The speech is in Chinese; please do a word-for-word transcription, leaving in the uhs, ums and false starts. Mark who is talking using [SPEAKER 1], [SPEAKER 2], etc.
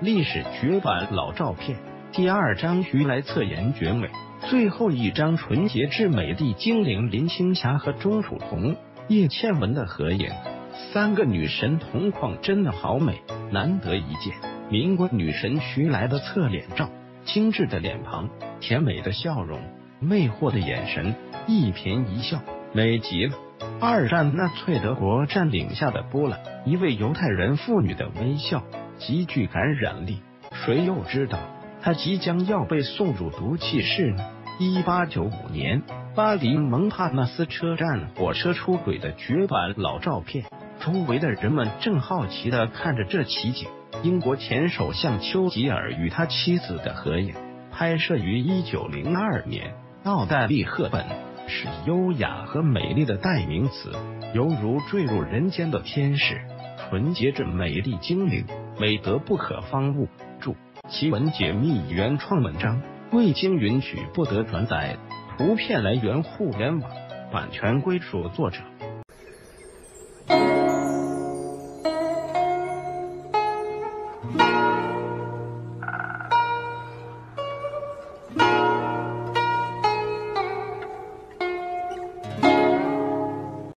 [SPEAKER 1] 历史绝版老照片。第二章徐来侧颜绝美，最后一张纯洁至美丽精灵林青霞和钟楚红、叶倩文的合影，三个女神同框真的好美，难得一见。民国女神徐来的侧脸照，精致的脸庞，甜美的笑容，魅惑的眼神，一颦一笑，美极了。二战纳粹德国占领下的波兰，一位犹太人妇女的微笑极具感染力，谁又知道她即将要被送入毒气室呢？一八九五年，巴黎蒙帕纳斯车站火车出轨的绝版老照片，周围的人们正好奇地看着这奇景。英国前首相丘吉尔与他妻子的合影，拍摄于一九零二年。奥黛丽·赫本是优雅和美丽的代名词，犹如坠入人间的天使，纯洁着美丽精灵，美得不可方物。注：奇闻解密原创文章，未经允许不得转载，图片来源互联网，版权归属作者。